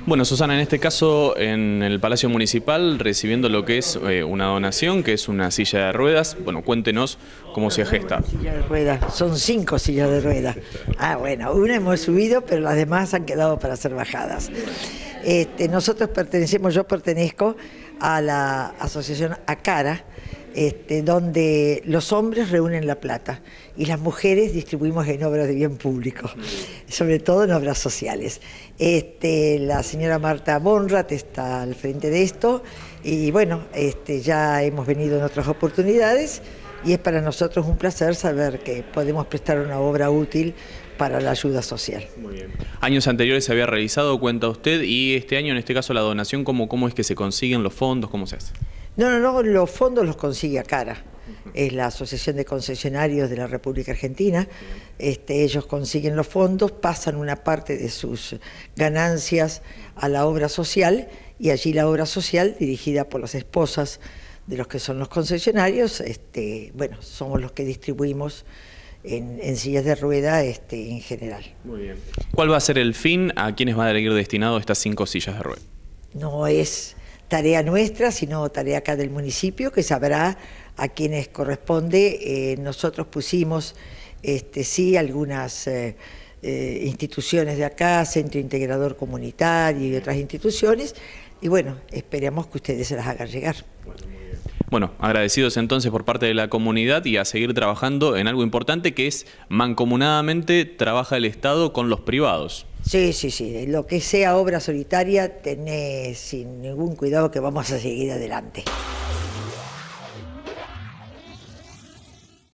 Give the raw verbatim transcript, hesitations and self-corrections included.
Bueno, Susana, en este caso en el Palacio Municipal recibiendo lo que es eh, una donación, que es una silla de ruedas. Bueno, cuéntenos cómo se gesta. Silla de ruedas, son cinco sillas de ruedas. Ah, bueno, una hemos subido, pero las demás han quedado para ser bajadas. Este, nosotros pertenecemos, yo pertenezco a la asociación ACARA, Este, donde los hombres reúnen la plata y las mujeres distribuimos en obras de bien público, sobre todo en obras sociales. Este, la señora Marta Bonrat está al frente de esto y bueno, este, ya hemos venido en otras oportunidades y es para nosotros un placer saber que podemos prestar una obra útil para la ayuda social. Muy bien. Años anteriores se había realizado, cuenta usted, y este año, en este caso la donación, ¿cómo, cómo es que se consiguen los fondos? ¿Cómo se hace? No, no, no, los fondos los consigue ACARA, es la Asociación de Concesionarios de la República Argentina. Este, ellos consiguen los fondos, pasan una parte de sus ganancias a la obra social y allí la obra social, dirigida por las esposas de los que son los concesionarios, este, bueno, somos los que distribuimos en, en sillas de rueda este, en general. Muy bien. ¿Cuál va a ser el fin? ¿A quiénes van a ir destinado estas cinco sillas de rueda? No es tarea nuestra, sino tarea acá del municipio, que sabrá a quienes corresponde. Eh, nosotros pusimos, este, sí, algunas eh, eh, instituciones de acá, Centro Integrador Comunitario y otras instituciones, y bueno, esperemos que ustedes se las hagan llegar. Bueno, agradecidos entonces por parte de la comunidad y a seguir trabajando en algo importante que es mancomunadamente trabaja el Estado con los privados. Sí, sí, sí, lo que sea obra solitaria, tenés sin ningún cuidado que vamos a seguir adelante.